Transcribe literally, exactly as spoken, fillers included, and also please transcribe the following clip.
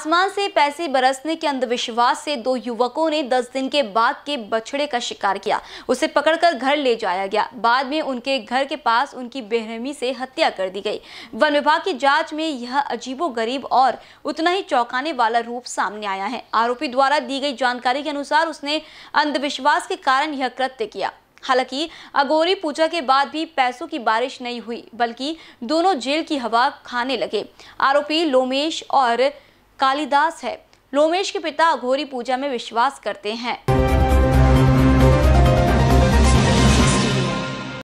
आसमान से पैसे बरसने के अंधविश्वास से दो युवकों ने दस दिन के बाद के बछड़े का शिकार किया। उसे पकड़कर घर ले जाया गया। बाद में उनके घर के पास उनकी बेरहमी से हत्या कर दी गई। वन विभाग की जांच में यह अजीबोगरीब और उतना ही चौंकाने वाला रूप सामने आया है। आरोपी द्वारा दी गई जानकारी के अनुसार उसने अंधविश्वास के कारण यह कृत्य किया। हालांकि अघोरी पूजा के बाद भी पैसों की बारिश नहीं हुई, बल्कि दोनों जेल की हवा खाने लगे। आरोपी लोमेश और कालिदास है। लोमेश के पिता अघोरी पूजा में विश्वास करते हैं।